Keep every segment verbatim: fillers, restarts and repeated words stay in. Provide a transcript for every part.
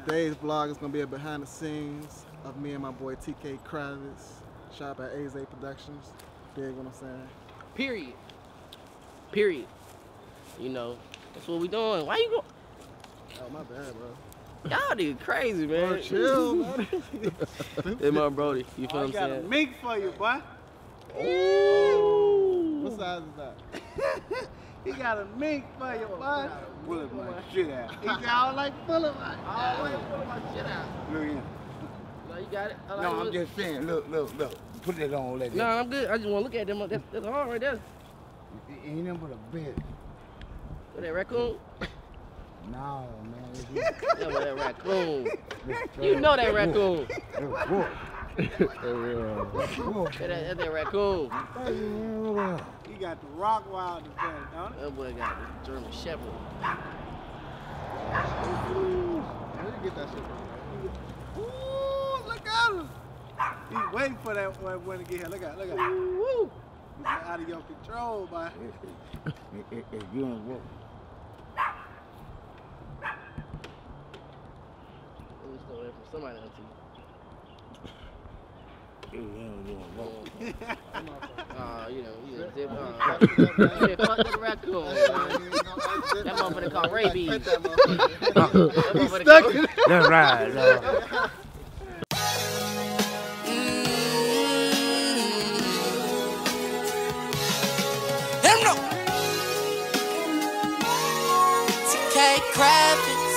Today's vlog is gonna be a behind the scenes of me and my boy T K Kravitz, shop at A Z Productions. Dig what I'm saying? Period. Period. You know, that's what we doing. Why you go? Oh, my bad, bro. Y'all niggas crazy, man. Bro, chill, man. Hey, my Brody, you feel I what I'm got saying? a mink for you, boy. Ooh. What size is that? He got a mink for you, boy. Bullet my shit out. He got all like bullet my Always pulling my shit out. Look here. No, you got it? I like No, it. I'm just saying, look, look, look. Put it on like that. No, I'm good. I just want to look at them. That's, that's hard right there. It ain't nothing but a bed. What, that raccoon? No, man. Yeah, well, that raccoon. You know that raccoon. It's Yeah, that, that's that raccoon. He got the rock wild today, don't it? That boy got the German Shepherd. Where you get that shit from? Ooh, look at him. He's waiting for that one when to get here. Look at, look at. Woo! He's out of your control, boy. It's doing work. Let me stole that from somebody else. Uh, you know, you know, zip, uh, yeah, fuck the raccoon. That motherfucker called rabies. That motherfucker called- That's right. Him no. T K Kravitz.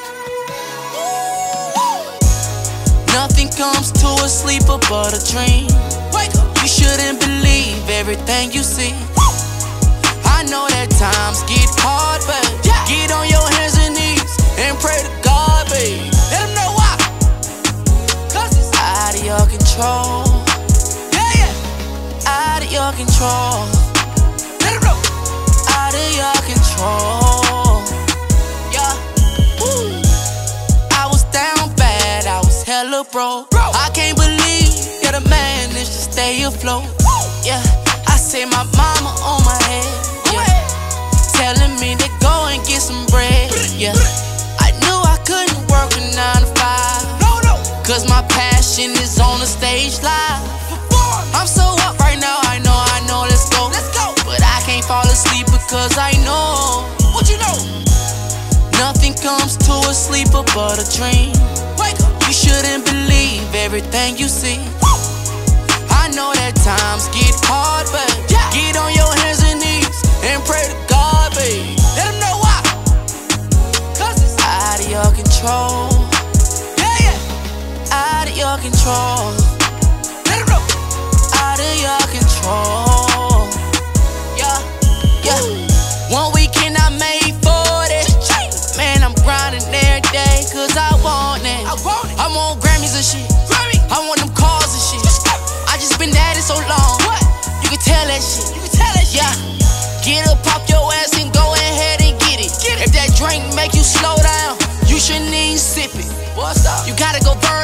Nothing comes to a sleeper but a dream. Wake up. You shouldn't believe everything you see. I know that times get hard, but yeah. Get on your hands and knees and pray to God, babe. Let him know why. Cause it's out of your control. Yeah, yeah. Out of your control. Let him know. Out of your control. Yeah. Woo. I was down bad, I was hella broke. Bro. I can't believe that a man is to stay afloat. Woo. Yeah, I say my mama on my head. Yeah, telling me to go and get some bread. Yeah, I knew I couldn't work a nine to five. No, no. Cause my passion is on the stage live. I'm so up right now, I know, I know, let's go. Let's go. But I can't fall asleep because I know. What you know? Nothing comes to a sleeper but a dream. Wake up. You shouldn't believe everything you see. Woo. I know that times get hard, but yeah. Get on your hands and knees and pray to God, babe. Let him know why. Cause it's out of your control. Yeah, yeah. Out of your control. Let him know. Out of your control. Yeah, yeah. One weekend I made forty. Man, I'm grinding every day cause I want it. I want it. I want Grammys and shit. Grammy. I want them cars and shit. I just been at it so long. What? You can tell that shit. You can tell that shit. Yeah. Get up, pop your ass and go ahead and get it. Get it. If that drink make you slow down, you shouldn't even sip it. What's up? You gotta go burn